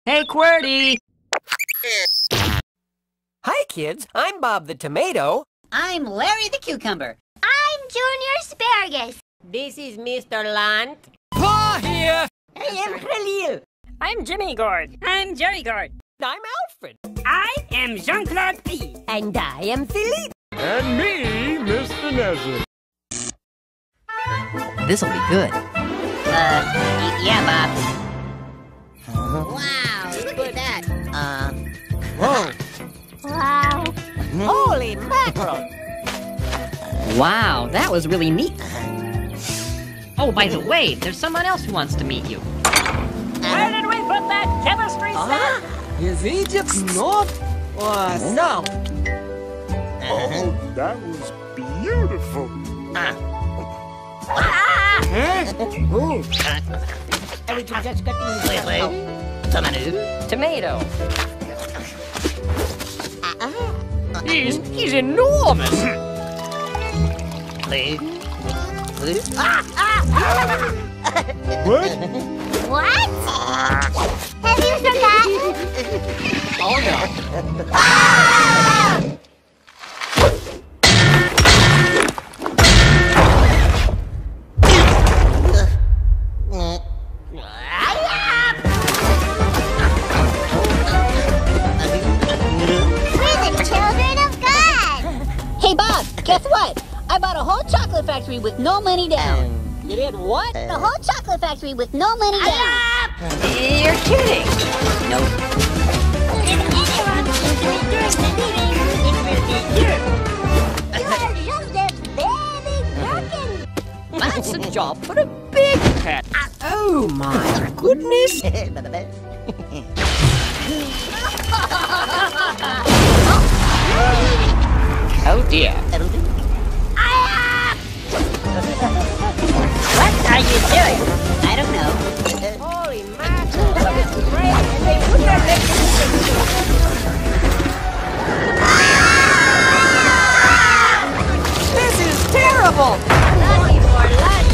Hey, QWERTY! Hi, kids. I'm Bob the Tomato. I'm Larry the Cucumber. I'm Junior Asparagus. This is Mr. Lant. Pa here! I am Khalil. I'm Jimmy Gord. I'm Jerry Gord. I'm Alfred. I am Jean-Claude P. And I am Philippe. And me, Mr. Nesbitt. This'll be good. Yeah, Bob. Wow, look at that. Whoa. Wow. Holy mackerel. Wow, that was really neat. Oh, by the way, there's someone else who wants to meet you. Where did we put that chemistry set? Is Egypt north or south? Oh, that was beautiful. Ooh. Everything just got Tomato. He's enormous! What? What? Have you forgotten? Oh no. We're the children of God. Hey, Bob, guess what? I bought a whole chocolate factory with no money down. You did what? The whole chocolate factory with no money down. You're kidding! If anyone seems to be doing the meeting, it will be you. You are just a baby gherkin. That's a job for a big cat. Oh my goodness! Oh dear. What are you doing? I don't know. Holy mackerel. This is great. And they put their This is terrible! Lucky for lunch,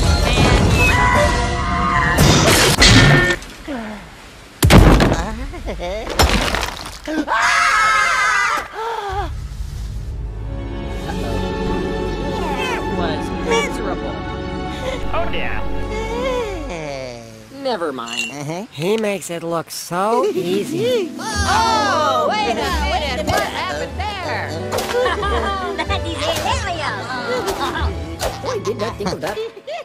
It was miserable. Oh dear. Never mind. He makes it look so easy. Oh, wait a minute. What happened there? That is hilarious. Boy, did not think of that.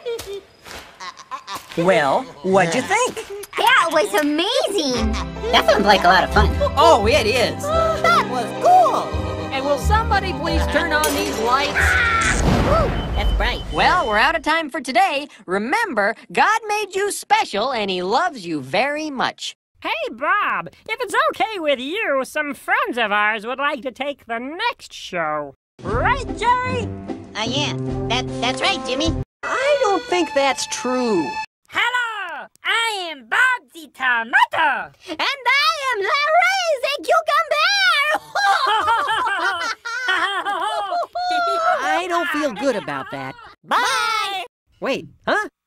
Well, what'd you think? That was amazing. That sounds like a lot of fun. Oh, it is! That was cool! And will somebody please turn on these lights? That's bright. Well, we're out of time for today. Remember, God made you special and He loves you very much. Hey, Bob, if it's okay with you, some friends of ours would like to take the next show. Right, Jerry? Yeah, that's right, Jimmy. I don't think that's true. Hello, I am Bob the Tomato. And I am Larry the Cucumber. I don't feel good about that. Bye. Wait, huh?